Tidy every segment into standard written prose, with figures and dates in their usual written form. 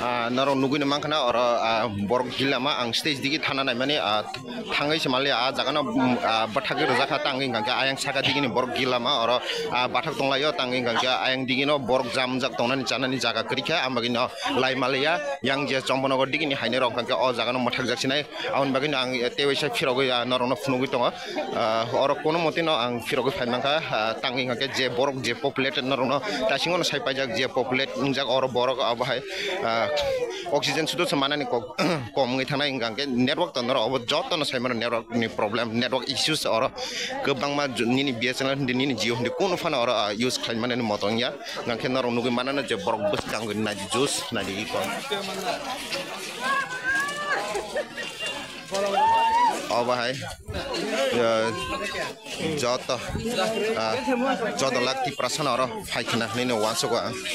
narong nugui na mangkana oro borok gilama ang stage digi thana nai mani thangai semali jaga no bathagi rojaka tangi gangka ayang saka digi ni borok gilama oro bathak tonglayo tangi gangka ayang digi no borok jamjak tongnani chanani jaga krika ambagi no lai malia yang je chombonogo digi ni haine rok gangka o jaga no mathak jaksinai aun bagi no ang tewisa phirogoi narong no phunugui tongo oro kono moti no ang phirogoi phaimangka tangi gangka je borok je populated narong no tasingo no saipajak je populate unjak oro borok abahai oxygen sudah semana nih kok mengenai enggak ke network tuh noro abot jauh tuh saya network ini problem network issues orang kebang mah ini biasanya di ini jio di kuno fana orang use klaim mana ini motornya enggak ke noro nunggu mana nih borok bus gangguin nadi jus nadi ikon oh bahai joto lagi perasaan orang fight kena ini wansuk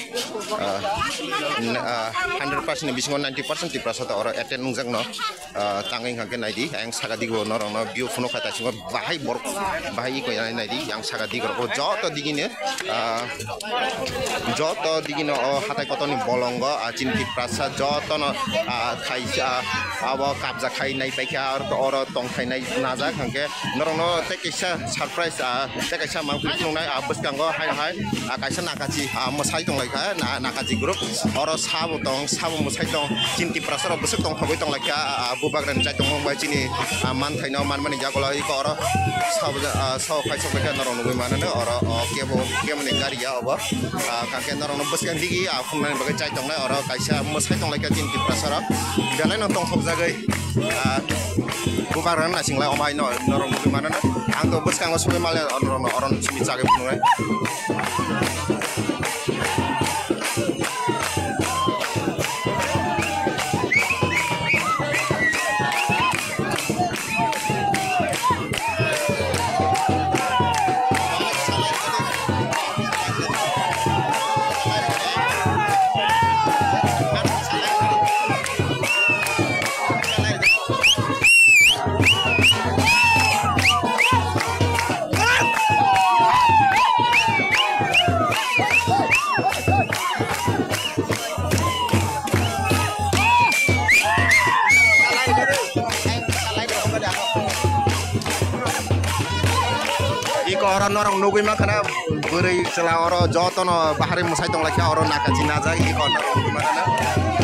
100% bisa 90% di perasaan orang attend nungjak no tanging hangke naidi yang sagadi go norong no view funo kata singo bahai borok bahai ko yang naidi yang sagadi go joto digine oh hatai koto ni bolongo cinti perasa joto no kai abo kabza kai nai paika oro tong kai nai nazak hangke norong no tekisa surprise tekisa mangkul nai abus kanggo hai kaisa nakaji mosai tong lai ka nakaji group oro sabu mosai tong cinti perasa ro besuk tong hogoi tong lai ka bubagran jai tong bai chini man thai no man mani jagola iko oro sabu kaisa ka norong no mana no oro kebo mani gari ya obo kangke norong no bus kan digi phunai bagai jai tong nai oro kaisa mosai tong lai ka cinti perasa ro dalai no tong thok jagai bubagran na singlai omai no norong no mana no ang to bus kang suwe male orang sumi jagai phunai orang nugui mah karena beri celah orang joto no bahari musai tong lagi orang nakaji naja iko orang nugui mana